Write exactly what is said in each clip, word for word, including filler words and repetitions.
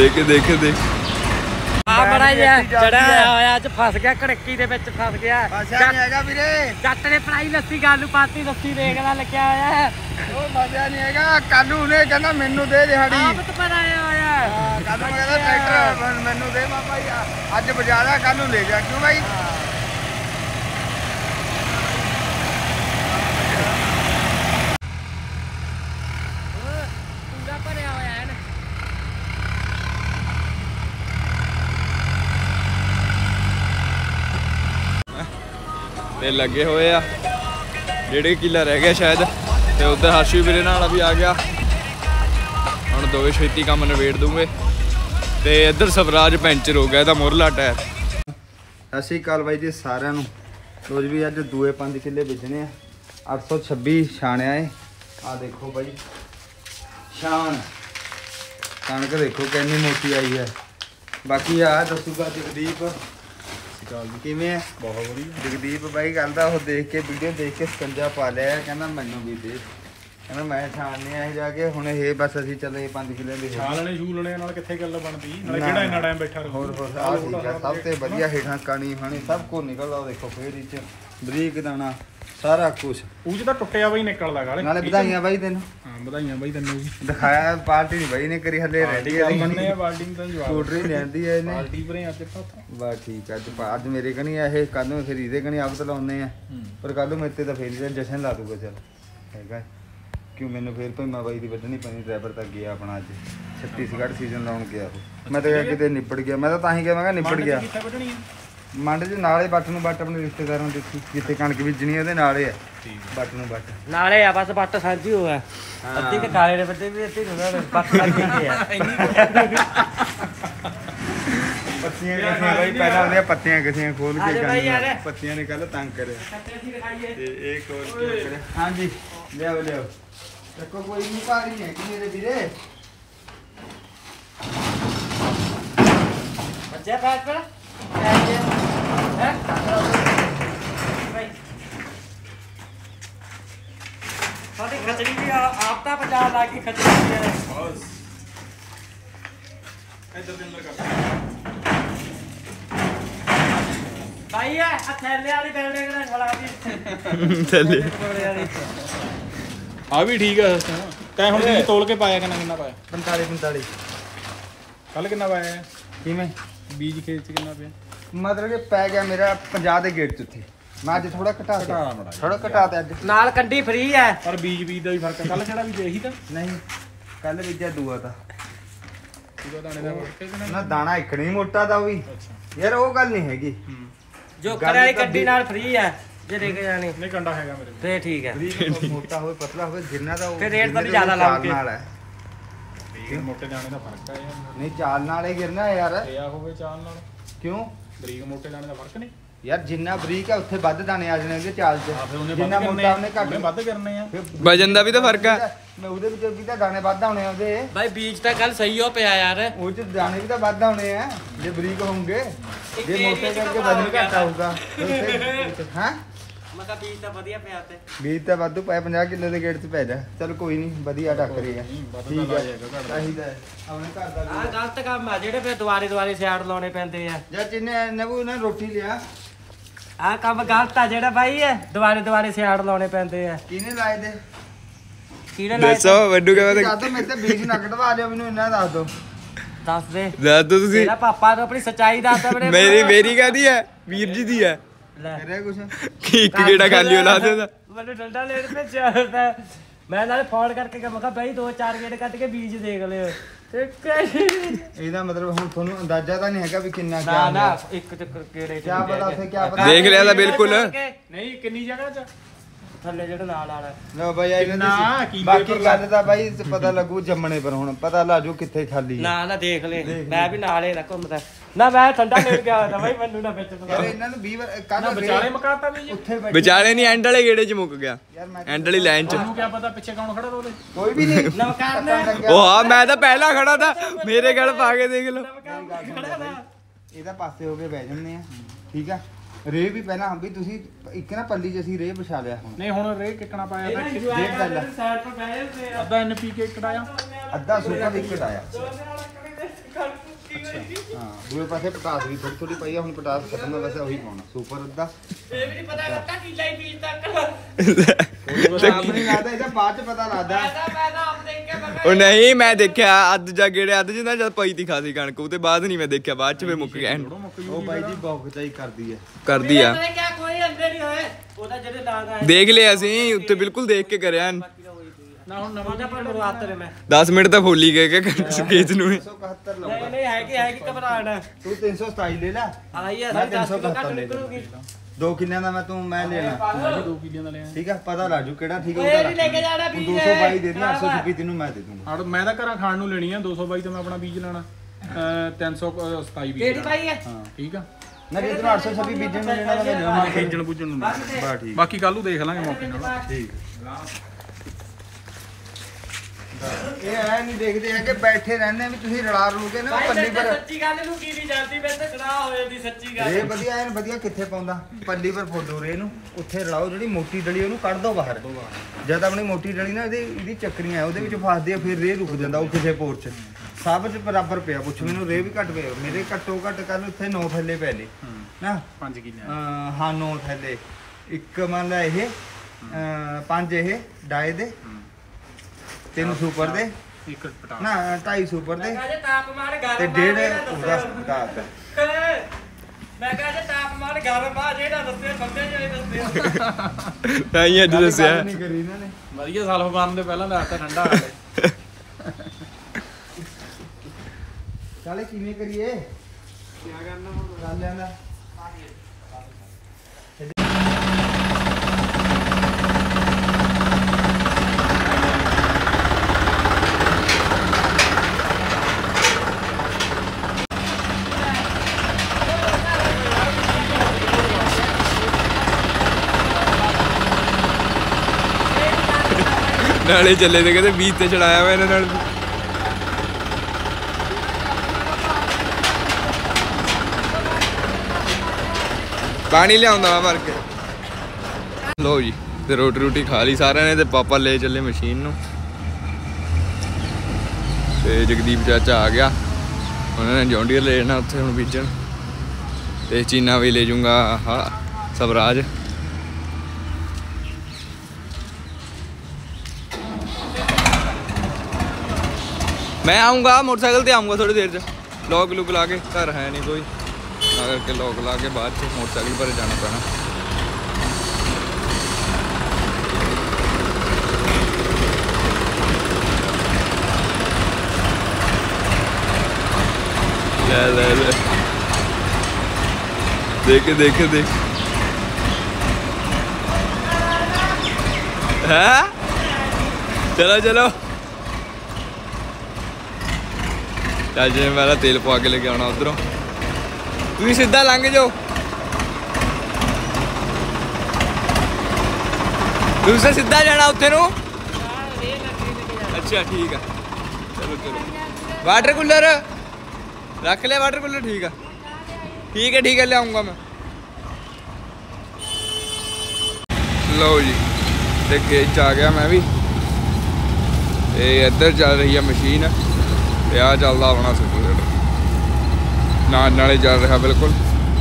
देख देख देख आ बड़ा जिहा चढ़ा होया अज फस गया कड़की दे विच फस गया फसिया नहीं हैगा वीरे जट ने पढ़ाई लस्सी गालू पाती लस्सी देखदा लग्या होया है ओ फसिया नहीं हैगा कालू ने कहना मेनू दे दिहाड़ी आप तो पर आया होया कालू कहदा ट्रैक्टर मेनू दे बाबा अज बजारा कालू ले जा क्यों भाई पूरा भरिया होया है ते लगे हुए आ डेढ़ किला रह गया शायद ते उधर हर्षी वीरे नाल भी आ गया हुण दोवे छेती काम नवेड़ दूंगे ते इधर स्वराज पैंचर हो गया मुरला टायर। सत श्री अकाल बाई जी सारिਆਂ ਨੂੰ रोज भी अज दूए पांच किले बेचने अठ सौ छब्बी छाणिया है आ देखो भाई शान कणक देखो कितनी मोटी आई है बाकी आ दसूगा जगदीप किवें है बहुत बढ़िया जगदीप भाई कल दा वो देख के वीडियो देख के सकंजा पा लिया कहना मैनू भी दे कहना मैं छाणने आए जाके हुण ये बस असीं चले पांच किले दे छालने छूलने नाल कित्थे गल बनदी नाले किहड़ा इन्ना टाइम बैठा रहू होर होर आ ठीक है सब ते बढ़िया हेठां कणी फणी सब को निकलदा देखो फेर इच बरीक दाना सारा कुछ ऊज ਤਾਂ ਟੁੱਟਿਆ ਬਈ ਨਿਕਲਦਾ ਗਾਲੇ नाले बधाइयां बाई तैनूं ਹਾਂ ਵਧਾਈਆਂ ਬਈ ਤੈਨੂੰ ਵੀ दिखाया पार्टी नहीं भाई ने करी हले रेडी है ਬੰਨੇ ਆ ਬਾਲਟੀ ਤਾਂ ਜਵਾਬ स्कूटरी लेंदी है इन्हें ਬਾਲਟੀ ਭਰੇ ਅੱਜ ਪਾਪਾ बस ठीक है अज अज मेरे कनी है ये कल में फिर इहदे कनी आप तो लाउने हैं पर कल मेरे ते तो फिर इहदे जशन ला दूगा चल हैगा क्यों मैनू फिर भाई मैं बाई दी वड्ढनी पैनी ड्राइवर तक गया अपना अज छत्तीसगढ़ सीजन लाउण गया मैं तो किते निपट गया मैं तो तां ही कहांगा निपट गया ਕਿੱਥੇ ਵੱਢਣੀ ਹੈ ਮੰਡ ਚ ਨਾਲੇ ਬੱਟ ਨੂੰ ਬੱਟ ਆਪਣੇ ਰਿਸ਼ਤੇਦਾਰਾਂ ਨੂੰ ਦਿੱਤੀ ਜਿੱਥੇ ਕਣਕ ਬੀਜਣੀ ਉਹਦੇ ਨਾਲੇ ਆ ਬੱਟ ਨੂੰ ਬੱਟ ਨਾਲੇ ਆ ਬਸ ਬੱਟ ਸਾਂਝੀ ਹੋਇਆ ਅੱਧੀ ਕੇ ਕਾਲੇ ਦੇ ਬੱਤੇ ਵੀ ਅੱਧੀ ਨੂੰ ਬੱਟ ਸਾਂਝੀ ਆ ਪੱਤੀਆਂ ਕਿੱਥੇ ਬਈ ਪਹਿਲਾਂ ਉਹਦੀਆਂ ਪੱਤੀਆਂ ਕਿੱਥੇ ਖੋਲ ਕੇ ਆਜਾ ਬਾਈ ਯਾਰ। ਪੱਤੀਆਂ ਨੇ ਕੱਲ ਤੰਗ ਕਰਿਆ ਤੇ ਇਹ ਕੋਲ ਕੀ ਕਰਿਆ ਹਾਂਜੀ ਲਿਆਓ ਲਿਆਓ ਦੇਖੋ ਕੋਈ ਨਹੀਂ ਪਾਰੀ ਹੈ ਕਿ ਮੇਰੇ ਵੀਰੇ ਬੱਚਾ ਪੈਕ ਕਰ ਹੈ ਸਾਡੀ ਖਚੜੀ ਵੀ ਆਪ ਤਾਂ ਪੰਜਾਬ ਲਾ ਕੇ ਖਚੜੀ ਵੀ ਹੈ ਬਸ ਇੱਧਰ ਦੇ ਅੰਦਰ ਕਰ ਭਾਈ ਆ ਥੈਲੇ ਵਾਲੀ ਬਿਲਡਿੰਗ ਨਾਲ ਖਲਾ ਦੀ थल्ले ਆ ਵੀ ਠੀਕ ਆ ਤੈਂ ਹੁਣ ਤੁਸੀਂ ਤੋਲ ਕੇ ਪਾਇਆ ਕਿੰਨਾ ਕਿੰਨਾ ਪਾਇਆ ਪੰਤਾਲੀ ਪੰਤਾਲੀ ਕੱਲ ਕਿੰਨਾ ਪਾਇਆ ਕਿਵੇਂ ਬੀਜ ਖੇਤ ਚ ਕਿੰਨਾ ਪਿਆ ਮਤਲਬ ਕਿ ਪੈ ਗਿਆ ਮੇਰਾ ਪੰਜਾਹ ਦੇ ਗੇਟ ਚ ਉੱਥੇ ਮੈਂ ਅੱਜ ਥੋੜਾ ਘਟਾ ਘਟਾ ਤਾ ਮੜਾ ਥੋੜਾ ਘਟਾ ਤਾ ਅੱਜ ਨਾਲ ਕੰਡੀ ਫ੍ਰੀ ਹੈ ਪਰ ਬੀਜ ਬੀਜ ਦਾ ਵੀ ਫਰਕ ਕੱਲ ਕਿਹੜਾ ਵੀ ਇਹੀ ਤਾਂ ਨਹੀਂ ਕੱਲ ਬੀਜਿਆ ਦੂਆ ਤਾਂ ਪੂਰਾ ਦਾਣੇ ਦਾ ਫਰਕ ਹੈ ਨਾ ਦਾਣਾ ਇੱਕ ਨਹੀਂ ਮੋਟਾ ਤਾਂ ਉਹ ਵੀ ਅੱਛਾ ਯਾਰ ਉਹ ਗੱਲ ਨਹੀਂ ਹੈਗੀ ਜੋ ਕਰੇ ਵਾਲੀ ਕੰਡੀ ਨਾਲ ਫ੍ਰੀ ਹੈ ਜੇ ਦੇ ਕੇ ਜਾਣੀ ਨਹੀਂ ਕੰਡਾ ਹੈਗਾ ਮੇਰੇ ਤੇ ਠੀਕ ਹੈ ਬਰੀਕ ਮੋਟਾ ਹੋਵੇ ਪਤਲਾ ਹੋਵੇ ਜਿੰਨਾ ਦਾ ਉਹ ਫਿਰ ਰੇਟ ਤਾਂ ਵੀ ਜਿੰਨੇ ਦਾ ਜ਼ਿਆਦਾ ਚਾਲ ਲਾਓਗੇ। ਨਾਲ ਹੈ ਬਰੀਕ ਮੋਟੇ ਦਾਣੇ ਦਾ ਫਰਕ ਹੈ ਯਾਰ ਨਹੀਂ ਚਾਲ ਨਾਲ ਹੀ ਗਿਰਨਾ ਯਾਰ ਰਿਆ ਹੋਵੇ ਚਾਲ ਨਾਲ ਕਿਉਂ ਬਰੀਕ ਮੋਟੇ ਦਾਣੇ ਦਾ ਫਰਕ ਨਹੀਂ ਯਾਰ ਜਿੰਨਾ ਬਰੀਕ ਹੈ ਉੱਥੇ ਵੱਧ ਦਾਣੇ ਆ ਜਾਣਗੇ ਚਾਲ 'ਚ ਆ ਫਿਰ ਉਹਨੇ ਜਿੰਨਾ ਵੱਧ ਮੋਟਾ ਉਹਨੇ ਕਰਨੇ ਘੱਟ ਉਹਨੇ ਵੱਧ ਕਰਨੇ ਆ ਫਿਰ वजन का भी तो फर्क है ਮੈਂ ਉਹਦੇ ਵਿੱਚ ਵੀ ਤਾਂ ਦਾਣੇ ਵੱਧ ਆਉਣੇ ਆ ਉਹਦੇ ਭਾਈ ਬੀਜ ਤਾਂ ਕੱਲ ਸਹੀ ਹੋ ਪਿਆ ਯਾਰ ਉਹ 'ਚ ਦਾਣੇ ਵੀ ਤਾਂ ਵੱਧ ਆਉਣੇ ਆ ਜੇ ਬਰੀਕ ਹੋਣਗੇ ਜੇ area ਮੋਟੇ 'ਚ ਕਰਕੇ ਤਾਂ ਵਜ਼ਨ ਘੱਟ ਆਊਗਾ ਹਾਂ ਮੈਂ ਕਿਹਾ ਬੀਜ ਤਾਂ ਵਧੀਆ ਪਿਆ ਤੇ ਬੀਜ ਤਾਂ ਵਾਧੂ ਪਾਇਆ ਪੰਜਾਹ ਕਿਲੋ ਦੇ ਗੇਟ 'ਚ ਪੈ ਜਾ ਚਲ ਕੋਈ ਨਹੀਂ ਵਧੀਆ ਟੱਕ ਰਹੀ ਆ ਠੀਕ ਹੈ ਚਾਹੀਦਾ ਹੈ ਆਪਣੇ ਘਰ ਦਾ ਆਹ ਗਲਤ ਕੰਮ ਆ ਜਿਹੜੇ ਫਿਰ ਦੁਆਰੇ ਦੁਆਰੇ ਸਿਆੜ ਲਾਉਣੇ ਪੈਂਦੇ ਆ ਜਾਂ ਜਿੰਨੇ ਨਵੂ ਨੇ ਰੋਟੀ ਲਿਆ ਆਹ ਕੰਮ ਗਲਤ ਆ ਜਿਹੜਾ ਬਾਈ ਹੈ ਦੁਆਰੇ ਦੁਆਰੇ ਸਿਆੜ ਲਾਉਣੇ ਪੈਂਦੇ ਆ ਕਿਹਨੇ ਲਾਏ ਦੇ ਕਿਹੜੇ ਲਾਏ दसो वड्डू क्या पता ਦੱਸ ਦੋ ਮੇਰੇ ਤੇ ਬੀਜ ਨਾ ਕਢਵਾ ਲਿਓ ਮੈਨੂੰ ਇੰਨਾ ਦੱਸ ਦੋ ਦੱਸ ਦੇ दस दो तुसी ਤੇਰਾ ਪਾਪਾ ਤੋਂ ਆਪਣੀ ਸੱਚਾਈ ਦੱਸਦਾ ਬੜੇ मेरी मेरी क्या दी है वीर जी दी है ਲੈ ਕਰਿਆ ਕੁਛ कि एक गेड़ा खाली ला दे ਮੈਨੂੰ ਡੰਡਾ ਲੈਣ ਤੇ ਚਾਹਦਾ ਮੈਂ ਨਾਲੇ ਫੋਨ ਕਰਕੇ ਕਿਹਾ ਮੈਂ ਕਿਹਾ ਬਾਈ ਦੋ ਚਾਰ ਗੇੜੇ ਕੱਢ ਕੇ ਬੀਜ ਦੇਖ ਲਿਓ ਤੇ ਇਹਦਾ ਮਤਲਬ ਹੁਣ ਤੁਹਾਨੂੰ ਅੰਦਾਜ਼ਾ ਤਾਂ ਨਹੀਂ ਹੈਗਾ ਵੀ ਕਿੰਨਾ ਨਾ ਕਿਆ ਨਾ ਹੁੰਦਾ ਇੱਕ ਚੱਕਰ ਕਿਹੜੇ ਕਿਆ ਪਤਾ ਉੱਥੇ ਕਿਆ ਪਤਾ देख लिया था बिल्कुल ਨਹੀਂ ਕਿੰਨੀ ਜਗ੍ਹਾ ਚ ਥੱਲੇ ਜਿਹੜਾ ਨਾਲ ਵਾਲਾ ਲੋ ਬਾਈ ਇਹਨਾਂ ਕਿੰਨਾ, ਦੀ ਕੀ ਬਾਕੀ ਪੇਪਰ ਗੱਲ ਤਾਂ ਬਾਈ ਪਤਾ ਲੱਗੂ ਜੰਮਣੇ ਪਰ ਹੁਣ ਪਤਾ ਲਾਜੂ ਕਿੱਥੇ ਖਾਲੀ ਹੈ ਨਾ ਨਾ ਦੇਖ ਲੈ ਮੈਂ ਵੀ ਨਾਲੇ ਨਾ ਘੁੰਮਦਾ ਨਾ ਮੈਂ ਠੰਡਾ ਲੈਣ ਗਿਆ ਹੋਇਆ ਬਾਈ ਮੈਨੂੰ ਨਾ ਵਿੱਚ ਯਾਰ ਇਹਨਾਂ ਨੂੰ ਵੀਹ ਵਾਰ ਨਾ ਕੱਲ ਵਿਚਾਲੇ ਮਕਾਤਾ ਵੀ ਜੀ ਉੱਥੇ ਬੈਠੇ बेचारे नहीं एंड वाले गेड़े च मुक गया ਯਾਰ ਮੈਂ एंड वाली लाइन च ਤੁਹਾਨੂੰ ਕੀ ਪਤਾ ਪਿੱਛੇ ਕੌਣ ਖੜਾ ਤਾ ਉਹਦੇ ਕੋਈ ਵੀ ਨਹੀਂ ਨਮਕਾਰ ਨੇ ओ हाँ मैं तो पहला खड़ा था मेरे गल पा के देख लो ਇਹਦਾ ਪਾਸੇ ਹੋ ਕੇ ਬਹਿ ਜੰਨੇ ਆ ਠੀਕ ਆ ਰੇ ਵੀ ਪਹਿਲਾਂ ਵੀ ਤੁਸੀਂ ਇੱਕ ਨਾ ਪੱਲੀ 'ਚ ਅਸੀਂ ਰੇ ਵਿਛਾ ਲਿਆ ਹੁਣ ਨਹੀਂ ਹੁਣ ਰੇ ਕਿੱਕਣਾ ਪਾਇਆ ਤਾਂ ਡੇਢ ਗੱਲ ਸਾਈਡ ਪਰ ਬਹਿ ਜਾਂਦੇ ਆ ਅੱਧਾ ਐਨ ਪੀ ਕੇ ਕਢਾਇਆ ਅੱਧਾ ਸੂਕਾ ਵੀ ਕਢਾਇਆ ਦੂਏ ਪਾਸੇ ਪਟਾਸ ਵੀ ਥੋੜੀ ਥੋੜੀ ਪਈ ਆ, ਹੁਣ ਪਟਾਸ ਖਤਮ ਆ, ਵੈਸੇ ਉਹੀ ਪਾਉਣਾ ਸੁਪਰ ਅੱਧਾ। ਇਹ ਵੀ ਨਹੀਂ ਪਤਾ ਕੱਟਾ ਕਿੱਲਾ ਹੀ ਬੀਜ ਤੱਕ ਆਪਣੀ ਲੱਗਦਾ ਇਹਦਾ ਬਾਅਦ ਚ ਪਤਾ ਲੱਗਦਾ। ਮੈਂ ਤਾਂ ਮੈਂ ਤਾਂ ਆਪ ਦੇਖ ਕੇ ਮੈਂ ਉਹ ਨਹੀਂ ਮੈਂ ਦੇਖਿਆ ਅੱਧ ਜਾ ਗੇੜੇ ਅੱਧ ਜਿੰਦਾ ਜਦ ਪਈ ਤੀ ਖਾਸੀ ਕਣਕ ਉਹ ਤੇ ਬਾਅਦ ਨਹੀਂ ਮੈਂ ਦੇਖਿਆ, ਬਾਅਦ ਚ ਫੇ ਮੁੱਕ ਗਿਆ ਉਹ ਬਾਈ ਜੀ ਬਹੁਤ ਚਾਈ ਕਰਦੀ ਹੈ ਕਰਦੀ ਆ। ਕਿਆ ਕੋਈ ਅੰਦਰ ਨਹੀਂ ਹੋਏ ਉਹਦਾ ਜਿਹੜੇ ਦਾਗ ਆਏ ਦੇਖ ਲਿਆ ਅਸੀਂ ਉੱਤੇ ਬਿਲਕੁਲ ਦੇਖ ਕੇ ਕਰਿਆ। ਨਾ ਹੁਣ ਨਵਾਂ ਦਾ ਪਰ ਮਰਵਾਤ ਤੇ ਮੈਂ ਦਸ ਮਿੰਟ ਤਾਂ ਫੋਲੀ ਗਏ ਕਿ ਸਕੇਚ ਨੂੰ ਤਿੰਨ ਸੌ ਇਕਹੱਤਰ ਨਹੀਂ ਲਊਗਾ। ਨਹੀਂ ਹੈ ਕਿ ਹੈ ਕਿ ਘਬਰਾਣਾ ਤੂੰ ਤਿੰਨ ਸੌ ਸਤਾਈ ਲੈ ਲੈ, ਆਈ ਆ ਮੈਂ ਸਾਡੀ ਦਸ ਤਿੰਨ ਸੌ ਕਿਲੋ ਘੱਟ ਇਕਹੱਤਰ ਲੈ ਨਿਕਲੂਗੀ ਦੋ ਕਿੱਲਿਆਂ ਦਾ ਮੈਂ ਤੂੰ ਮੈਂ ਲੈਣਾ ਦੋ ਕਿੱਲਿਆਂ ਦਾ ਲਿਆ ਠੀਕ ਆ, ਪਤਾ ਲਾਜੂ ਕਿਹੜਾ ਠੀਕ ਆ। ਓਏ ਨਹੀਂ ਲੈ ਕੇ ਜਾਣਾ ਤੂੰ ਬੀਜ ਦੋ ਸੌ ਬਾਈ ਦੇ ਦੀ, ਅੱਠ ਸੌ ਛੱਬੀ ਤੈਨੂੰ ਮੈਂ ਦੇ ਦੂੰਗਾ। ਆੜ ਮੈਂ ਤਾਂ ਘਰਾਂ ਖਾਣ ਨੂੰ ਲੈਣੀ ਆ, ਦੋ ਸੌ ਬਾਈ ਤੇ ਮੈਂ ਆਪਣਾ ਬੀਜ ਲੈਣਾ, ਅਹ ਤਿੰਨ ਸੌ ਸਤਾਈ ਬੀਜ ਕਿਹੜੀ ਲੈਣਾ। ਪਾਈ ਹੈ ਹਾਂ ਠੀਕ ਆ, ਨਾ ਜੇ ਤੈਨੂੰ ਅੱਠ ਸੌ ਛੱਬੀ ਬੀਜਣ ਨੂੰ ਲੈਣਾ ਤਾਂ ਮੈਂ ਲੈਣਾ ਖੇਜਣ ਬੁੱਝਣ ਨੂੰ ਬਾ ਠੀਕ ਬਾਕੀ ਕੱਲ ਨੂੰ ਦੇਖ ਲਾਂਗੇ ਮੌਕੇ ਨਾਲ। ਠੀਕ। ਇਹ ਐ ਨਹੀਂ ਦੇਖਦੇ ਹੈ ਕਿ ਬੈਠੇ ਰਹਿੰਦੇ ਆ ਵੀ ਤੁਸੀਂ ਰਲਾ ਰੂ ਕੇ ਨਾ ਭਾਈ ਪੱਲੀ ਸੱਚੀ ਪਰ ਸੱਚੀ ਗੱਲ ਨੂੰ ਕੀ ਨਹੀਂ ਜਾਂਦੀ ਮੈਂ ਤਾਂ ਗਨਾਹ ਹੋਏ ਦੀ ਸੱਚੀ ਗੱਲ ਰੇ ਵਧੀਆ ਐਨ ਵਧੀਆ ਕਿੱਥੇ ਪਾਉਂਦਾ ਪੱਲੀ ਪਰ ਫੋਡੋ ਰੇ ਨੂੰ ਉੱਥੇ ਰਲਾਓ, ਜਿਹੜੀ ਮੋਟੀ ਡਲੀ ਉਹਨੂੰ ਕੱਢ ਦੋ ਬਾਹਰ। ਜਦ ਆਪਣੀ ਮੋਟੀ ਡਲੀ ਨਾ ਇਹਦੀ ਇਹਦੀ ਚੱਕਰੀਆਂ ਉਹਦੇ ਵਿੱਚ ਫਸਦੀ ਆ, ਫਿਰ ਰੇ ਰੁਕ ਜਾਂਦਾ ਉਹ ਕਿਸੇ ਪੋਰ ਚ। ਸਭ ਚ ਬਰਾਬਰ ਪਿਆ, ਪੁੱਛ ਮੈਨੂੰ ਰੇ ਵੀ ਘੱਟ ਪਿਆ, ਮੇਰੇ ਘੱਟੋ ਘੱਟ ਕੱਲ ਉੱਥੇ ਨੌ ਥੱਲੇ ਪੈ ਲਏ ਨਾ ਪੰਜ ਕਿੱਲੇ ਅਹ ਹਾਂ ਨੌ ਥੱਲੇ ਇੱਕ ਮੰਨ ਲਾ ਇਹ ਅਹ ਪੰਜ ਇਹ ਡਾਏ ਦੇ, ਤਿੰਨ ਸੁਪਰ ਦੇ ਇੱਕ ਪਟਾ ਨਾ ਢਾਈ ਸੁਪਰ ਦੇ ਮੈਂ ਕਹਾਂ ਜੇ ਤਾਪਮਾਨ ਗਰਮ ਤੇ ਆ ਡੇਢ ਜਿਹੜਾ ਉਹਦਾ ਦੱਸਿਆ। ਸਟਾਰਟ। ਮੈਂ ਕਹਾਂ ਜੇ ਤਾਪਮਾਨ ਗਰਮ ਆ ਜਿਹੜਾ ਦੱਸਿਆ ਬੰਦੇ ਜਿਹੜੇ ਦੱਸਿਆ ਤਾਂ ਹੀ ਅੱਜ ਦੱਸਿਆ। ਨਹੀਂ ਕਰੀ ਇਹਨਾਂ ਨੇ। ਵਧੀਆ ਸਾਲ ਫਗਾਨ ਦੇ ਪਹਿਲਾਂ ਦੱਸਤਾ ਠੰਡਾ ਆ ਗਿਆ। ਚੱਲ ਕਿਵੇਂ ਕਰੀਏ ਕੀ ਕਰਨਾ ਹੁਣ ਗੱਲ ਲਿਆਂਦਾ ਨਾਲੇ ਚੱਲੇ ਤੇ ਕਹਿੰਦੇ ਬੀਚ ਤੇ ਚੜਾਇਆ ਵਾ ਇਹਨਾਂ ਨਾਲ। ਪਾਣੀ ਲਿਆਉਂਦਾ ਵਾ ਭਰ ਕੇ। ਲੋ ਜੀ ਤੇ ਰੋਟੀ ਰੋਟੀ ਖਾ ਲਈ ਸਾਰਿਆਂ ਨੇ ਤੇ ਪਾਪਾ ਲੈ ਚੱਲੇ ਮਸ਼ੀਨ ਨੂੰ ਤੇ ਜਗਦੀਪ ਚਾਚਾ ਆ ਗਿਆ, ਉਹਨਾਂ ਨੇ ਜੌਂਡੀਅਰ ਲੈ ਜਾਣਾ ਉੱਥੇ ਹੁਣ ਬੀਜਣ ਤੇ ਚੀਨਾ ਵੀ ਲੈ ਜਾਊਂਗਾ ਆਹ ਸਵਰਾਜ। मैं आऊँगा मोटरसाइकिल से आऊँगा थोड़ी देर से, लॉक लुक ला के घर है नहीं कोई, ना करके लॉक ला के बाद से मोटरसाइकिल पर जाना पैना। ले ले ले देखे देखे देख है, चलो चलो ਚਾਚੇ ਨੇ ਮੇਰਾ ਤੇਲ ਪਵਾ ਕੇ ਲੈ ਕੇ ਆਉਣਾ ਉਧਰੋਂ, ਤੁਸੀਂ ਸਿੱਧਾ ਲੰਘ ਜਾਓ, ਤੁਸੀਂ ਸਿੱਧਾ ਜਾਣਾ ਉੱਥੇ ਨੂੰ। ਅੱਛਾ ਠੀਕ ਆ, ਚਲੋ ਚਲੋ। ਵਾਟਰ ਕੂਲਰ ਰੱਖ ਲਿਆ, ਵਾਟਰ ਕੂਲਰ ਠੀਕ ਆ, ਠੀਕ ਹੈ ਠੀਕ ਹੈ ਲਿਆਉਂਗਾ ਮੈਂ। ਲਓ ਜੀ ਤੇ ਖੇਤ 'ਚ ਆ ਗਿਆ ਮੈਂ ਵੀ, ਤੇ ਇੱਧਰ ਚੱਲ ਰਹੀ ਆ ਮਸ਼ੀਨ ਤੇ ਆ ਚੱਲਦਾ ਆਪਣਾ ਸਪੀਡ ਨਾਲ ਨਾਲੇ ਚੱਲ ਰਿਹਾ ਬਿਲਕੁਲ।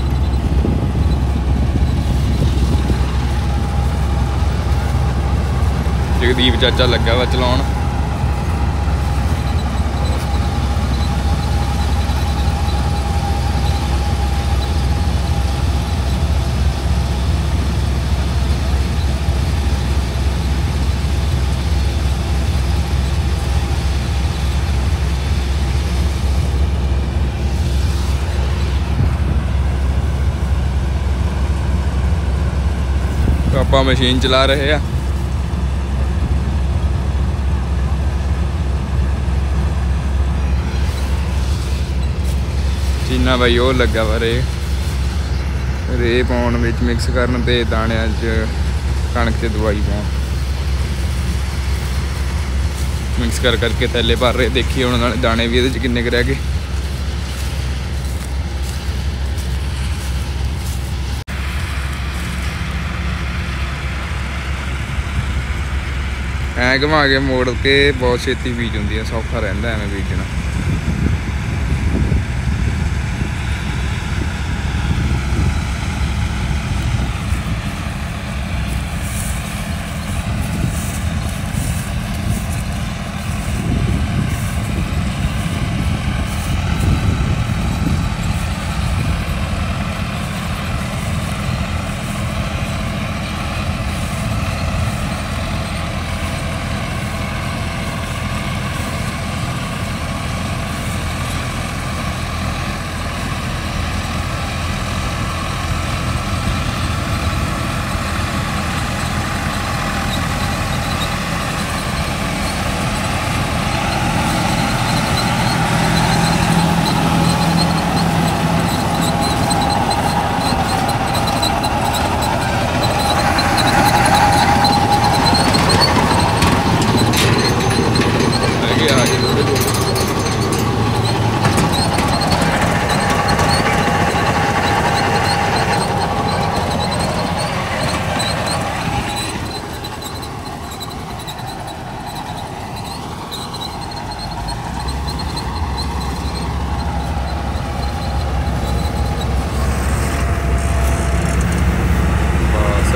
ਜਗਦੀਪ ਚਾਚਾ ਲੱਗਾ ਵਾ ਚਲਾਉਣ। ਆਪਾਂ ਮਸ਼ੀਨ ਚਲਾ ਰਹੇ ਆ, ਚੀਨਾ ਬਾਈ ਉਹ ਲੱਗਾ ਵਾ ਰੇ ਰੇ ਪਾਉਣ ਵਿੱਚ ਮਿਕਸ ਕਰਨ ਤੇ ਦਾਣਿਆਂ 'ਚ ਕਣਕ 'ਚ ਦਵਾਈ ਪਾਉਣ, ਮਿਕਸ ਕਰ ਕਰਕੇ ਥੱਲੇ ਭਰ ਰਹੇ। ਦੇਖੀ ਹੁਣ ਨਾਲੇ ਦਾਣੇ ਵੀ ਇਹਦੇ 'ਚ ਕਿੰਨੇ ਕੁ ਰਹਿ ਗਏ। ਐ ਘੁਮਾ ਕੇ ਮੋੜ ਕੇ ਬਹੁਤ ਛੇਤੀ ਬੀਜ ਹੁੰਦੀ ਆ, ਸੌਖਾ ਰਹਿੰਦਾ ਐਵੇਂ ਬੀਜਣਾ।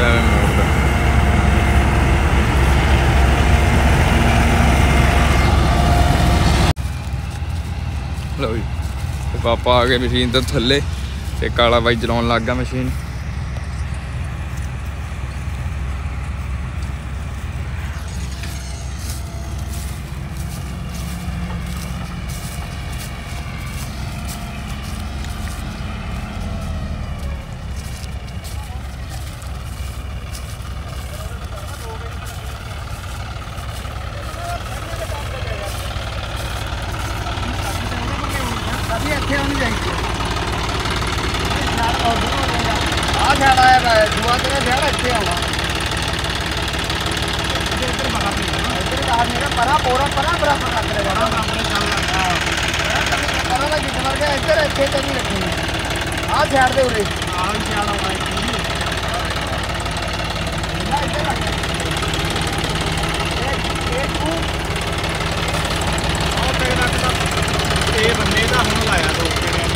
ਸਾਇਰਨ ਮੋੜਦਾ। ਲਓ ਜੀ ਤੇ ਪਾਪਾ ਆ ਗਏ ਮਸ਼ੀਨ ਤੋਂ ਥੱਲੇ ਤੇ ਕਾਲਾ ਬਾਈ ਚਲਾਉਣ ਲੱਗ ਗਿਆ ਮਸ਼ੀਨ। ਇੱਥੇ ਆਉਣੀ ਚਾਹੀਦੀ ਆ ਛਾੜ ਆਇਆ ਵਾ ਦੁਆ ਤੇਰਾ ਵਿਆਹ ਇੱਥੇ ਆਉਣਾ ਇੱਧਰ ਬਾਹਰ ਨਹੀਂ ਇੱਧਰ ਬਾਹਰ ਨਹੀਂ ਪਰਾ ਪੋਰਾ ਪਰਾ ਬਰਾਬਰ ਰੱਖ ਰਿਹਾ ਪਰਾ ਬਰਾਬਰ ਚੱਲ ਰਿਹਾ ਪਰਾ ਦਾ ਜਿੱਦ ਵਰਗਾ ਇੱਧਰ ਇੱਥੇ ਤੇ ਨਹੀਂ ਰੱਖਣੀ ਆ ਛਾੜ ਦੇ ਉਰੇ ਆਹ ਛਾੜ ਆਉਣਾ ਇੱਧਰ ਰੱਖ ਇਹ ਤੂੰ ਉਹ ਤੇ ਰੱਖਦਾ ਇਹ ਬੰਨੇ ਦਾ ਹੁਣ ਲਾਇਆ ਦੋ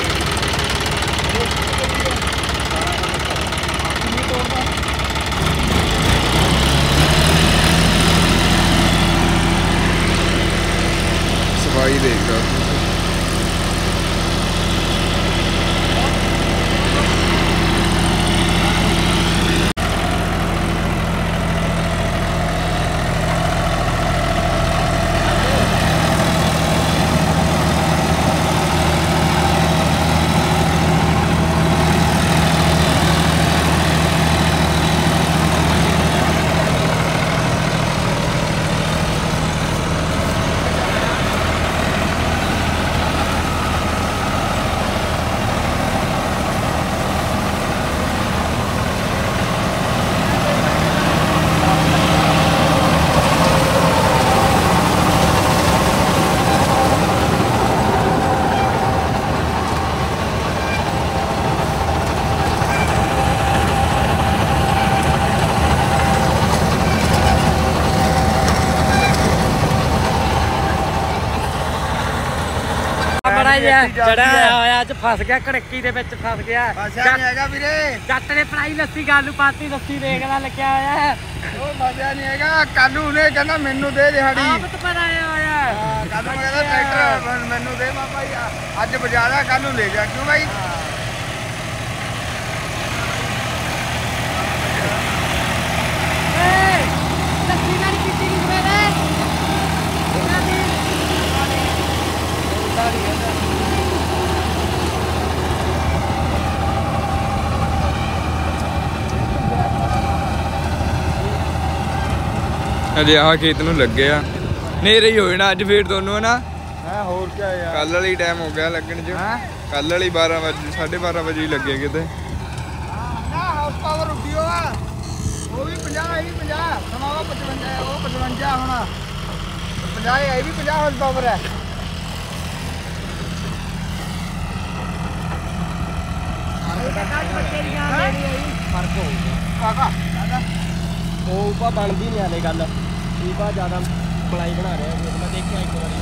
ਸਫਾਈ ਦੇਖਦਾ ਚੜਿਆ ਹੋਇਆ ਅੱਜ ਫਸ ਗਿਆ ਕੜਕੀ ਦੇ ਵਿੱਚ ਫਸ ਗਿਆ ਫਸਿਆ ਨਹੀਂ ਹੈਗਾ ਵੀਰੇ ਜੱਟ ਨੇ ਪੜਾਈ ਲੱਸੀ ਗਾਲੂ ਪਾਤੀ ਲੱਸੀ ਦੇਖਦਾ ਲੱਗਿਆ ਹੋਇਆ ਉਹ ਫਸਿਆ ਨਹੀਂ ਹੈਗਾ ਕਾਲੂ ਨੇ ਕਹਿੰਦਾ ਮੈਨੂੰ ਦੇ ਦਿਹਾੜੀ ਆਪ ਤਾਂ ਪਰ ਆਇਆ ਹੋਇਆ ਹਾਂ ਕਾਲੂ ਕਹਿੰਦਾ ਟਰੈਕਟਰ ਮੈਨੂੰ ਦੇ ਬਾਬਾ ਜੀ ਅੱਜ ਬਜਾਦਾ ਕਾਲੂ ਲੈ ਜਾ ਕਿਉਂ ਬਾਈ ਲੱਸੀ ਨਾਲ ਪੀਤੀ ਨਹੀਂ ਸਵੇਰੇ ਇਹਨਾਂ ਦੀ ਅਜੇ ਆਹ ਖੇਤ ਨੂੰ ਲੱਗੇ ਆ ਨੇਰੇ ਹੀ ਹੋਏ ਨਾ ਅੱਜ ਫੇਰ ਦੋਨੋਂ ਨਾ ਹੈ ਹੋਰ ਕੀ ਯਾਰ ਕੱਲ ਵਾਲੀ ਟਾਈਮ ਹੋ ਗਿਆ ਲੱਗਣ ਚ ਕੱਲ ਵਾਲੀ ਬਾਰਾਂ ਵਜੇ ਸਾਢੇ ਬਾਰਾਂ ਵਜੇ ਹੀ ਲੱਗੇ ਕਿਤੇ ਨਾ ਹਾਊਸ ਪਾਵਰ ਉੱਡਿਓ ਆ ਉਹ ਵੀ ਪੰਜਾਹ ਇਹ ਵੀ ਪੰਜਾਹ ਸਮਾਵਾ ਪਚਵੰਜਾ ਉਹ ਪਚਵੰਜਾ ਹੋਣਾ ਪੰਜਾਹ ਇਹ ਵੀ ਪੰਜਾਹ ਹਾਊਸ ਪਾਵਰ ਹੈ ਫਰਕ ਹੋਊਗਾ ਕਾਕਾ ਕਾਕਾ ਉਹ ਪਾ ਬਣਦੀ ਨਹੀਂ ਆਲੇ ਗੱਲ ਇਹ ਪਾ ਜ਼ਿਆਦਾ ਮਲਾਈ ਬਣਾ ਰਿਹਾ ਮੈਂ ਦੇਖਿਆ ਇੱਕ ਵਾਰੀ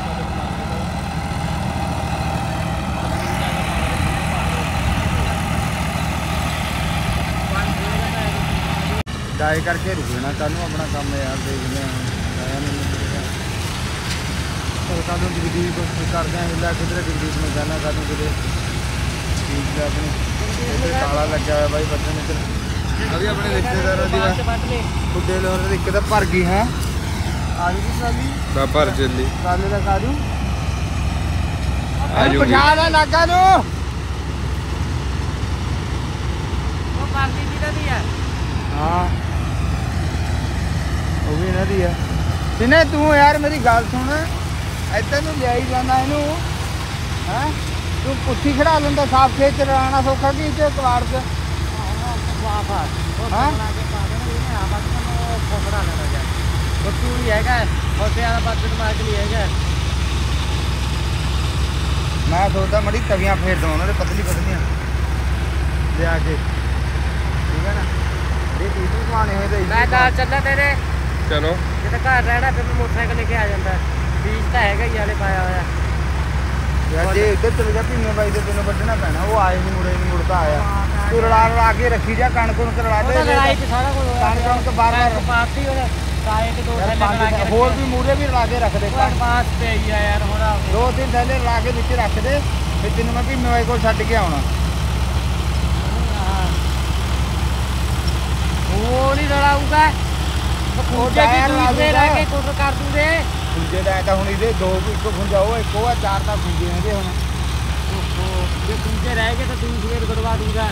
ਡਾਈ ਕਰਕੇ ਰੁਕਣਾ ਕੱਲ ਨੂੰ ਆਪਣਾ ਕੰਮ ਯਾਰ ਦੇਖਦੇ ਹਾਂ ਆਇਆ ਨਹੀਂ ਉਹ ਕੱਲ ਨੂੰ ਡਿਗਰੀ ਕੋਸ਼ਿਸ਼ ਕਰਦੇ ਹਾਂ ਹਿੱਲਾ ਕਿਧਰੇ ਡਿਗਰੀ ਨੂੰ ਜਾਣਾ ਕੱਲ ਨੂੰ ਕਿਤੇ ਠੀਕ ਹੈ ਆਪਣੀ ਇੱਧਰ ਕਾਲਾ ਲੱਗਿਆ ਹੋਇਆ ਬਾਈ ਬੱਚੇ ਇੱਧਰ ਅਭੀ ਆਪਣੇ ਰਿਸ਼ਤੇਦਾਰਾਂ ਦੀ ਖੁੱਡੇ ਲੋਰ ਇੱਕ ਤਾਂ ਭਰ ਗਈ ਹੈ ਆ ਗਈ ਸਾਲੀ ਬਾ ਭਰ ਜਲਦੀ ਕਾਲੇ ਦਾ ਕਾਜੂ ਆਜੂ ਪਛਾ ਲੈ ਨਾਗਾ ਨੂੰ ਉਹ ਪਾਰਟੀ ਕਿਹਦਾ ਦੀ ਹੈ ਹਾਂ ਉਹ ਵੀ ਇਹਨਾਂ ਦੀ ਆ ਜਿਨੇ ਤੂੰ ਯਾਰ ਮੇਰੀ ਗੱਲ ਸੁਣ ਇੱਧਰ ਨੂੰ ਲਿਆਈ ਜਾਂਦਾ ਇਹਨੂੰ ਹੈ ਤੂੰ ਪੁੱਠੀ ਖੜਾ ਲੈਂਦਾ ਸਾਫ ਖੇਤ ਚ ਰਾਣਾ ਸੌਖਾ ਕੀ ਤੇ ਕਵਾੜ ਚ ਵਾਹ ਵਾਹ ਹਾਂ ਬਣਾ ਕੇ ਪਾ ਦੇਣਾ ਇਹਨੇ ਆ ਬਸ ਨੂੰ ਫੋਫੜਾ ਲੈਣਾ ਜਾ ਉਹ ਤੂੰ ਹੀ ਹੈਗਾ ਫੋਟੇ ਵਾਲਾ ਬਾਤ ਦਿਮਾਗ ਨਹੀਂ ਹੈਗਾ ਮੈਂ ਸੋਚਦਾ ਮੜੀ ਤਵੀਆਂ ਫੇਰ ਦਵਾਂ ਉਹਨਾਂ ਦੇ ਪਤਲੀ ਪਤਲੀਆਂ ਲਿਆ ਕੇ ਠੀਕ ਹੈ ਨਾ ਇਹ ਤੀਸੂ ਕਮਾਣੇ ਹੋਏ ਤੇ ਮੈਂ ਤਾਂ ਚੱਲਾਂ ਤੇਰੇ ਚਲੋ ਜੇ ਘਰ ਰਹਿਣਾ ਫਿਰ ਮੈਂ ਮੋਟਰਸਾਈਕਲ ਲੈ ਕੇ ਆ ਜਾਂਦਾ ਬੀਜ ਤਾਂ ਹੈਗਾ ਹੀ ਆਲੇ ਪਾਇਆ ਹੋਇਆ ਯਾਰ ਜੇ ਇੱਧਰ ਚਲੇ ਜਾ ਭੀਮੇ ਬਾਈ ਦੇ ਤੈਨੂੰ ਵੱਢਣਾ ਪੈਣਾ ਉਹ ਆਏ ਨਹੀਂ ਮੁੜੇ ਨਹੀਂ ਮੁੜਦਾ ਆਇਆ ਤੂੰ ਰਲਾ ਰਲਾ ਕੇ ਰੱਖੀ ਜਾ, ਕਣਕ ਨੂੰ ਰਲਾ ਦੇ। ਉਹਦਾ ਲੜਾਈ ਤੇ ਸਾਰਾ ਕੁਝ ਹੋਇਆ। ਕਣਕ ਨੂੰ ਬਾਰ ਬਾਰ ਪਾਤੀ ਉਹਦੇ ਤਾਏ ਕੇ ਦੋ ਥੈਲੇ ਬਣਾ ਕੇ ਹੋਰ ਵੀ ਮੂਰੇ ਵੀ ਰਲਾ ਕੇ ਰੱਖ ਦੇ। ਬਾਤ ਤੇ ਹੀ ਆ ਯਾਰ ਹੁਣ ਦੋ ਤਿੰਨ ਥੈਲੇ ਰਲਾ ਕੇ ਵਿੱਚ ਰੱਖ ਦੇ, ਫਿਰ ਤੈਨੂੰ ਮੈਂ ਵੀ ਮੇਰੇ ਕੋਲ ਛੱਡ ਕੇ ਆਉਣਾ। ਉਹ ਨਹੀਂ ਲੜਾਊਗਾ ਉਹ ਜਾਇਰ ਲਾਦੇ ਰਹਿ ਕੇ ਕੁੱਟ ਕਰ ਦੂਗੇ। ਖੁੰਝੇ ਦਾ ਤਾਂ ਹੁਣ ਇਹਦੇ ਦੋ ਇੱਕ ਖੁੰਝਾ ਉਹ ਇੱਕ ਉਹ ਆ, ਚਾਰ ਤਾਂ ਖੁੰਝੇ ਹੈਗੇ ਹੁਣ। ਜੇ ਖੁੰਝੇ ਰਹਿ ਗਏ ਤਾਂ ਤੂੰ ਸਵੇਰ ਗੜਵਾ ਦੂਗਾ।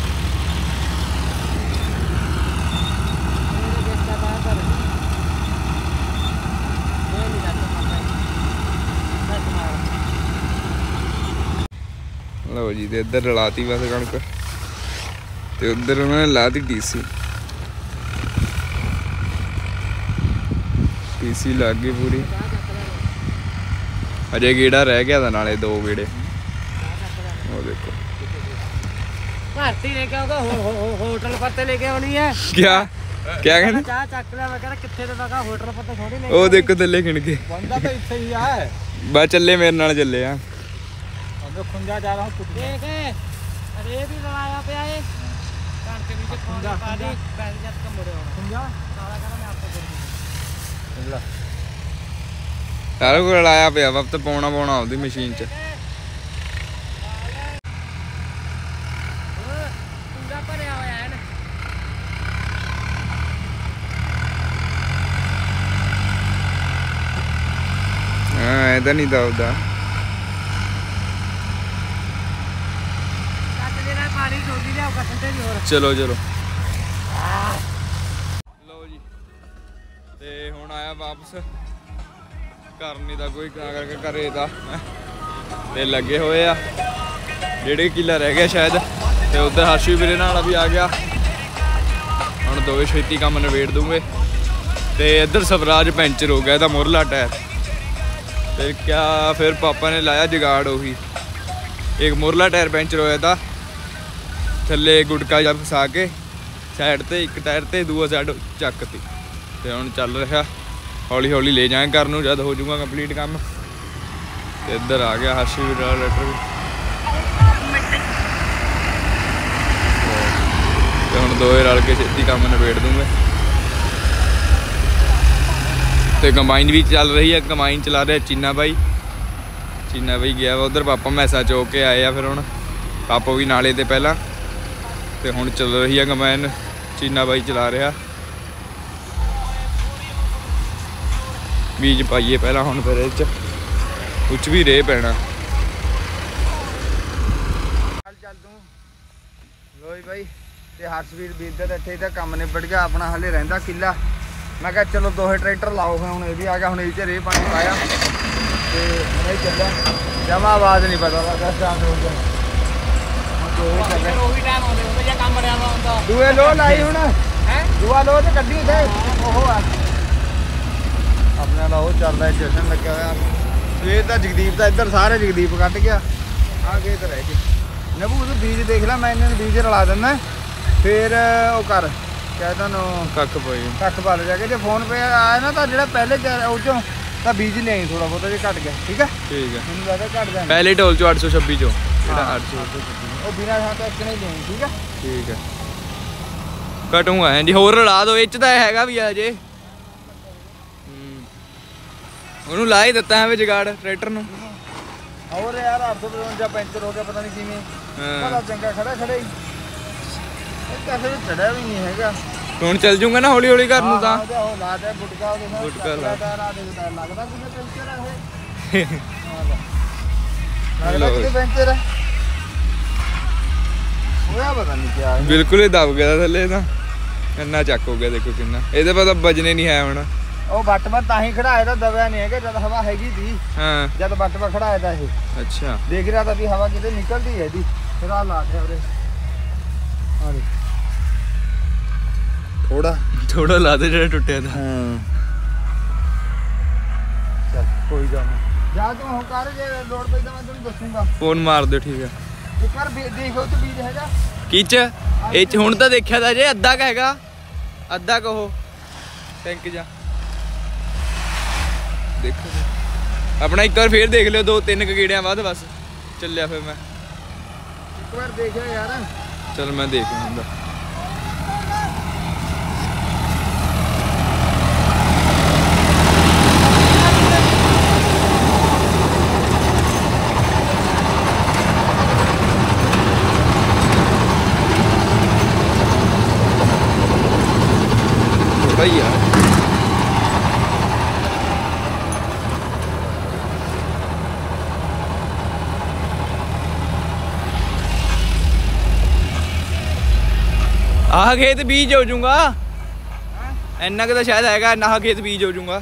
ਲਓ ਜੀ, ਤੇ ਇੱਧਰ ਰਲਾਤੀ ਬਸ ਕਣਕ, ਤੇ ਉੱਧਰ ਉਹਨਾਂ ਨੇ ਲਾਤੀ ਟੀਸੀ। ਟੀਸੀ ਲੱਗ ਗਈ ਪੂਰੀ। ਅਜੇ ਗੇੜਾ ਰਹਿ ਗਿਆ ਤਾਂ ਨਾਲੇ ਦੋ ਗੇੜੇ। ਉਹ ਦੇਖੋ ਭਾਰਤੀ ਨੇ ਕਿਹਾ ਹੋਟਲ ਪੱਤੇ ਲੈ ਕੇ ਆਉਣੀ ਹੈ। ਕਿਆ ਕਿਆ ਕਹਿੰਦੇ? ਚਾਹ ਚੱਕ ਲਿਆ। ਮੈਂ ਕਹਿੰਦਾ ਕਿੱਥੇ ਤੇ ਮੈਂ ਕਿਹਾ ਹੋਟਲ ਪੱਤੇ ਥੋੜੀ ਲੈ। ਉਹ ਦੇਖੋ ਥੱਲੇ ਖਿਣ ਕੇ ਬੰਦਾ ਤਾਂ ਇੱਥੇ ਹੀ ਆ। ਬਸ ਚੱਲੇ ਮੇਰੇ ਨਾਲ ਚੱਲੇ ਆ। ਅਬੇ ਖੁੰਝਾ ਜਾ ਰਹਾ ਕੁੱਟ ਦੇਖ ਅਰੇ ਵੀ ਲੜਾਇਆ ਪਿਆ ਏ। ਕਣਕ ਵੀ ਤੇ ਖੁੰਝਾ ਪਾ ਦੇ ਪੈਸੇ ਜੱਟ ਕੇ ਮੁੜੇ ਆਉਣਾ। ਖੁੰਝਾ ਸਾਲਾ ਕਹਿੰਦਾ ਮੈਂ ਆਪੇ ਕਰ ਦੂੰਗਾ। ਸਾਰਾ ਕੁਝ ਲਾਇਆ ਪਿਆ ਵਾ, ਤੇ ਪਾਉਣਾ ਪਾਉਣਾ ਉਹਦੀ ਮਸ਼ੀਨ 'ਚ। ਖੁੰਝਾ ਭਰਿਆ ਹੋਇਆ ਹੈ ਨਾ। ਹਾਂ ਇਹਦਾ ਨਹੀਂ ਦਬਦਾ। ਪਾਣੀ ਡੋਲੀ ਲਿਆਓ ਕਸਮ ਤੇ ਨਹੀਂ ਹੋਰ। ਚਲੋ ਚਲੋ ਲਓ ਜੀ, ਤੇ ਹੁਣ ਆਇਆ ਵਾਪਸ। ਘਰ ਨਹੀਂ ਦਾ ਕੋਈ ਤਾਂ ਕਰਕੇ ਘਰੇ ਦਾ ਤੇ ਲੱਗੇ ਹੋਏ ਆ। ਡੇਢ ਕਿੱਲਾ ਰਹਿ ਗਿਆ ਸ਼ਾਇਦ, ਤੇ ਉਧਰ ਹਰਸ਼ੀ ਵੀਰੇ ਨਾਲ ਵੀ ਆ ਗਿਆ। ਹੁਣ ਦੋਵੇਂ ਛੇਤੀ ਕੰਮ ਨਿਬੇੜ ਦੂੰਗੇ। ਤੇ ਇੱਧਰ ਸਵਰਾਜ ਪੈਂਚਰ ਹੋ ਗਿਆ ਇਹਦਾ ਮੁਰਲਾ ਟਾਇਰ। ਫਿਰ ਕਿਆ ਫਿਰ ਪਾਪਾ ਨੇ ਲਾਇਆ ਜਗਾੜ ਉਹੀ। ਇੱਕ ਮੁਰਲਾ ਟਾਇਰ ਪੈਂਚਰ ਹੋਇਆ ਤਾਂ ਥੱਲੇ ਗੁਟਕਾ ਜਿਹਾ ਫਸਾ ਕੇ ਸਾਈਡ ਤੇ ਇੱਕ ਟਾਇਰ ਤੇ ਦੂਆ ਸਾਈਡ ਚੱਕਤੀ। ਤੇ ਹੁਣ ਚੱਲ ਰਿਹਾ, ਹੌਲੀ ਹੌਲੀ ਲੈ ਜਾਵਾਂਗੇ ਘਰ ਨੂੰ ਜਦ ਹੋ ਜਾਊਗਾ ਕੰਪਲੀਟ ਕੰਮ। ਤੇ ਇੱਧਰ ਆ ਗਿਆ ਹਰਸ਼ੀ ਵੀਰ ਵਾਲਾ ਲੈਟਰ ਵੀ। ਤੇ ਹੁਣ ਦੋਏ ਰਲ ਕੇ ਛੇਤੀ ਕੰਮ ਨਿਬੇੜ ਦੂੰਗੇ। ਤੇ ਕੰਬਾਈਨ ਵੀ ਚੱਲ ਰਹੀ ਹੈ, ਕੰਬਾਈਨ ਚਲਾ ਰਿਹਾ ਚੀਨਾ ਬਾਈ। ਚੀਨਾ ਬਾਈ ਗਿਆ ਵਾ ਉਧਰ, ਪਾਪਾ ਮੈਸਾ ਚੋਕ ਕੇ ਆਏ ਆ। ਫਿਰ ਹੁਣ ਪਾਪਾ ਵੀ ਨਾਲੇ ਤੇ ਪਹਿਲਾਂ, ਤੇ ਹੁਣ ਚੱਲ ਰਹੀ ਹੈ ਕੰਬਾਈਨ, ਚੀਨਾ ਬਾਈ ਚਲਾ ਰਿਹਾ। ਬੀਜ ਪਾਈਏ ਪਹਿਲਾਂ ਹੁਣ, ਫਿਰ ਇਹ 'ਚ ਕੁਛ ਵੀ ਰੇ ਪੈਣਾ। ਚੱਲ ਤੂੰ ਲੋਈ ਬਾਈ ਤੇ ਹਰਸ਼ਵੀਰ ਵੀਰ ਦਾ ਇੱਥੇ ਤਾਂ ਕੰਮ ਨਿਬੜ ਗਿਆ ਆਪਣਾ। ਹਲੇ ਰਹਿੰਦਾ ਕਿੱਲਾ। ਮੈਂ ਕਿਹਾ ਚਲੋ ਦੋਹੇ ਟਰੈਕਟਰ ਲਾਓ। ਹੁਣ ਇਹ ਵੀ ਆ ਗਿਆ, ਹੁਣ ਇਹ 'ਚ ਰੇ ਪਾਣੀ ਪਾਇਆ ਤੇ ਹੁਣ ਇਹ ਚੱਲਿਆ। ਜਮਾ ਆਵਾਜ਼ ਨਹੀਂ ਪਤਾ ਲੱਗਾ ਸਟਾਰਟ ਹੋ ਗਿਆ। ਉਹ ਵੀ ਟਾਈਮ ਆਉਂਦੇ ਹੁੰਦੇ ਜਾਂ ਕੰਮ ਰਿਆ ਹੁੰਦਾ। ਦੂਏ ਲੋ ਲਾਈ ਹੁਣ ਹੈ ਦੂਆ ਲੋ ਤੇ ਕੱਢੀ ਤੇ ਉਹ ਆ ਆਪਣਾ ਦਾ ਉਹ ਚੱਲਦਾ ਜਸ਼ਨ ਲੱਗਿਆ ਹੋਇਆ। ਸਵੇਰ ਦਾ ਜਗਦੀਪ ਦਾ ਇੱਧਰ ਸਾਰੇ ਜਗਦੀਪ ਕੱਢ ਗਿਆ। ਆ ਗਏ ਤਾਂ ਰਹਿ ਗਏ। ਨਬੂ ਤੂੰ ਬੀਜ ਦੇਖ ਲੈ, ਮੈਂ ਇਹਨਾਂ ਨੂੰ ਬੀਜ ਰਲਾ ਦਿੰਦਾ। ਫਿਰ ਉਹ ਕਰ ਕਹਿ ਤੁਹਾਨੂੰ ਕੱਖ ਪਈ ਕੱਖ ਪਾ ਲੈ ਜਾ ਕੇ। ਜੇ ਫੋਨ ਪੇ ਆਇਆ ਨਾ ਤਾਂ ਜਿਹੜਾ ਪਹਿਲੇ ਉਹ ਚੋਂ ਤਾਂ ਬੀਜ ਲਿਆਈ ਥੋੜਾ ਬਹੁਤਾ ਜੇ ਘਟ ਗਿਆ। ਠੀਕ ਹੈ ਠੀਕ ਹੈ। ਮੈਨੂੰ ਲੱਗਦਾ ਘਟ ਜਾਣਾ ਪਹਿਲੇ ਢੋਲ ਚੋਂ ਅੱਠ ਸੌ ਛੱਬੀ ਚੋਂ ਜਿਹੜਾ ਅੱਠ ਸੌ ਉਹ ਬਿਨਾਂ ਥਾਂ ਤੋਂ ਇੱਕ ਨਹੀਂ ਲਿਆਈ। ਠੀਕ ਹੈ ਠੀਕ ਹੈ। ਕਟੂੰਗਾ ਹਾਂਜੀ, ਹੋਰ ਰਲਾ ਦੋ। ਇਹ 'ਚ ਤਾਂ ਹੈਗਾ ਵੀ ਆ ਜੇ। ਉਹਨੂੰ ਲਾ ਹੀ ਦਿੱਤਾ ਐਵੇਂ ਜਗਾੜ ਟਰੈਕਟਰ ਨੂੰ। ਹੋਰ ਯਾਰ ਅੱਠ ਸੌ ਪਚਵੰਜਾ ਪੈਂਚਰ ਹੋ ਗਿਆ ਪਤਾ ਨਹੀਂ ਕਿਵੇਂ। ਬੜਾ ਚੰਗਾ ਖੜਾ ਖੜੇ ਹੀ ਇਹ ਤਾਂ ਫਿਰ ਚੜਿਆ ਵੀ ਨਹੀਂ ਹੈਗਾ। ਹੁਣ ਚੱਲ ਜੂਗਾ ਨਾ ਹੌਲੀ ਹੌਲੀ ਘਰ ਨੂੰ ਤਾਂ। ਉਹ ਲਾ ਦੇ ਗੁਟਕਾ ਉਹਦੇ ਨਾਲ ਗੁਟਕਾ ਲਾ। ਲੱਗਦਾ ਕਿਵੇਂ ਪੈਂਚਰ ਹੈ ਇਹ। ਲੱਗਦਾ ਕਿਵੇਂ ਪੈਂਚਰ ਹੈ। ਹੋਇਆ ਪਤਾ ਨਹੀਂ ਕੀ ਹੈ। ਬਿਲਕੁਲ ਹੀ ਦਬ ਗਿਆ ਥੱਲੇ ਤਾਂ। ਇੰਨਾ ਚੱਕ ਹੋ ਗਿਆ ਦੇਖੋ ਕਿੰਨਾ। ਇਹਦੇ ਪਤਾ ਵਜਨੇ ਨਹੀਂ ਹੈ ਹੁਣ। ਉਹ ਬੱਟ ਮੈਂ ਤਾਂ ਹੀ ਖੜਾਇਆ ਤਾਂ ਦਬਿਆ ਨਹੀਂ ਹੈਗਾ ਜਦ ਹਵਾ ਹੈਗੀ ਸੀ। ਹਾਂ ਜਦ ਬੱਟ ਮੈਂ ਖੜਾਇਆ ਤਾਂ ਇਹ ਅੱਛਾ ਦੇਖ ਰਿਹਾ ਤਾਂ ਵੀ ਹਵਾ ਕਿਤੇ ਨਿਕਲਦੀ ਹੈ ਇਹਦੀ। ਫਿਰ ਆ ਲਾ ਦੇ ਉਰੇ ਆ ਦੇ ਥੋੜਾ ਥੋੜਾ ਲਾ ਦੇ ਜਿਹੜਾ ਟੁੱਟਿਆ ਤਾਂ। ਹਾਂ ਚੱਲ ਕੋਈ ਗੱਲ ਨਹੀਂ। ਜਾ ਤੂੰ ਹੁਣ ਕਰ, ਜੇ ਲੋੜ ਪਈ ਤਾਂ ਮੈਂ ਤੈਨੂੰ ਦੱਸੂਗਾ। ਫੋਨ ਮਾਰ ਦਿਓ ਠੀਕ ਹੈ। ਇੱਕ ਵਾਰ ਦੇਖੋ ਤੇ ਬੀਜ ਹੈਗਾ ਕੀ ਚ ਇਹ 'ਚ ਹੁਣ ਤਾਂ ਦੇਖਿਆ ਤਾਂ ਜੇ ਅੱਧਾ ਕ ਹੈਗਾ। ਅੱਧਾ ਕਹੋ ਟੈਂਕ ਜਾ ਦੇਖੋ ਆਪਣਾ। ਇੱਕ ਵਾਰ ਫੇਰ ਦੇਖ ਲਿਓ, ਦੋ ਤਿੰਨ ਗੇੜਿਆਂ ਬਾਅਦ ਬਸ ਚੱਲਿਆ ਫਿਰ ਮੈਂ। ਇੱਕ ਵਾਰ ਦੇਖਿਆ ਯਾਰ। चल मैं देख लूँगा। भैया आह खेत बीज हो जूंगा इन्ना तो शायद हैगा ना खेत बीज हो जूंगा।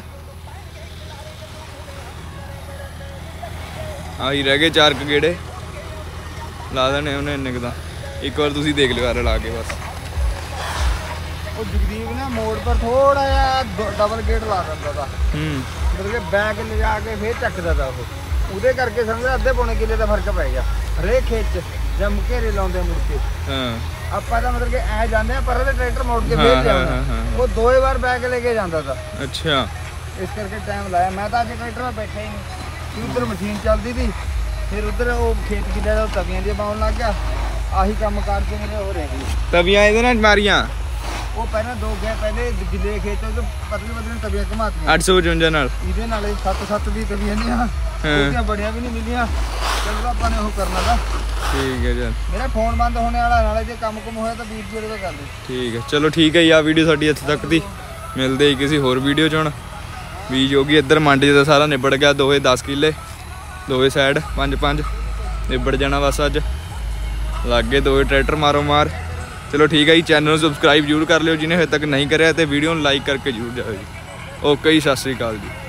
आही रह गए चार क गेड़े ला देने उन्हें इन्ने क एक बार तुसी देख लियो ला के बस। ਉਹ ਜਗਦੀਪ ਨੇ ਮੋੜ ਪਰ ਥੋੜਾ ਜਿਹਾ ਡਬਲ ਗੇਟ ਲਾ ਦਿੰਦਾ ਤਾ ਹੂੰ ਮਤਲਬ ਕਿ ਬੈਗ ਲਿਜਾ ਕੇ ਫੇਰ ਚੱਕਦਾ ਤਾ ਉਹ ਉਹਦੇ ਕਰਕੇ ਸਮਝ ਅੱਧੇ ਪੌਣੇ ਕਿੱਲੇ ਦਾ ਫਰਕ ਪੈ ਗਿਆ ਹਰੇਕ ਖੇਤ 'ਚ ਜਮ ਘੇਰੇ ਲਾਉਂਦੇ ਮੁੜ ਕੇ। ਹਾਂ ਆਪਾਂ ਤਾਂ ਮਤਲਬ ਕਿ ਐ ਜਾਂਦੇ ਆ ਪਰ ਉਹਦੇ ਟਰੈਕਟਰ ਮੋੜ ਕੇ ਫੇਰ ਲਿਆਉਣਾ ਉਹ ਦੋਏ ਵਾਰ ਬੈਗ ਲੈ ਕੇ ਜਾਂਦਾ ਤਾ। ਅੱਛਾ ਇਸ ਕਰਕੇ ਟਾਈਮ ਲਾਇਆ ਮੈਂ ਤਾਂ ਅੱਜ ਟਰੈਕਟਰ 'ਤੇ ਬੈਠਾ ਹੀ ਨਹੀਂ ਉੱਧਰ ਮਸ਼ੀਨ ਚੱਲਦੀ ਸੀ ਫਿਰ ਉੱਧਰ ਉਹ ਖੇਤ ਕਿੱਲੇ ਦਾ ਤਵੀਆਂ ਦੀਆਂ ਪਾਉਣ ਲੱਗ ਗਿਆ ਆਹੀ ਕੰਮ ਕਰਕੇ ਮੇਰੇ ਹੋ ਰਹੇ ਸੀ ਤਵੀਆਂ ਇਹਦੇ ਨਾਲ ਮਾਰੀਆਂ ਉਹ ਪਹਿਲਾਂ ਦੋ ਗਿਆ ਪਹਿਲੇ ਗਿੱਲੇ ਖੇਤ ਤੋਂ ਪਤਲੀ ਪਤਲੀ ਤਵੀਆਂ ਘਮਾਤੀਆਂ ਅੱਠ ਸੌ ਪਚਵੰਜਾ ਨਾਲ ਇਹਦੇ ਨਾਲ ਸੱਤ ਸੱਤ ਦੀ ਤਵੀਆਂ ਨਹੀਂ ਆ ਉਹਦੀਆਂ ਬੜੀਆਂ ਵੀ ਨਹੀਂ ਮਿਲੀਆਂ ਚਲੋ ਆਪਾਂ ਨੇ ਉਹ ਕਰਨਾ ਦਾ। ਠੀਕ ਹੈ ਜੀ ਮੇਰਾ ਫੋਨ ਬੰਦ ਹੋਣੇ ਵਾਲਾ ਨਾਲੇ ਜੇ ਕੰਮ ਕੁਮ ਹੋਇਆ ਤਾਂ ਵੀਰ ਜੀ ਉਹਦਾ ਕਰ ਦੇ। ਠੀਕ ਹੈ ਚਲੋ ਠੀਕ ਹੈ ਜੀ ਆ ਵੀਡੀਓ ਸਾਡੀ ਇੱਥੇ ਤੱਕ ਦੀ ਮਿਲਦੇ ਹੀ ਕਿਸੇ ਹੋਰ ਵੀਡੀਓ 'ਚ। ਹੁਣ ਬੀਜ ਹੋ ਗਈ ਇੱਧਰ ਮੰਡੀ ਦਾ ਸਾਰਾ ਨਿਬੜ ਗਿਆ ਦੋਵੇਂ ਦਸ ਕਿੱਲੇ ਦੋਵੇਂ ਸਾਈਡ ਪੰਜ ਪੰਜ ਨਿਬੜ ਜਾਣਾ ਬਸ ਅੱਜ ਲੱਗ ਗਏ ਦੋਵੇਂ ਟਰੈਕਟਰ ਮਾਰੋ ਮਾਰ। ਚਲੋ ਠੀਕ ਹੈ ਜੀ ਚੈਨਲ ਨੂੰ ਸਬਸਕ੍ਰਾਈਬ ਜ਼ਰੂਰ ਕਰ ਲਿਓ ਜਿਹਨੇ ਹਜੇ ਤੱਕ ਨਹੀਂ ਕਰਿਆ ਤੇ ਵੀਡੀਓ ਨੂੰ ਲਾਈਕ ਕਰਕੇ ਜ਼ਰੂਰ ਜਾਓ ਜੀ। ਓਕੇ ਜੀ ਸਤਿ ਸ਼੍ਰੀ ਅਕਾਲ ਜੀ।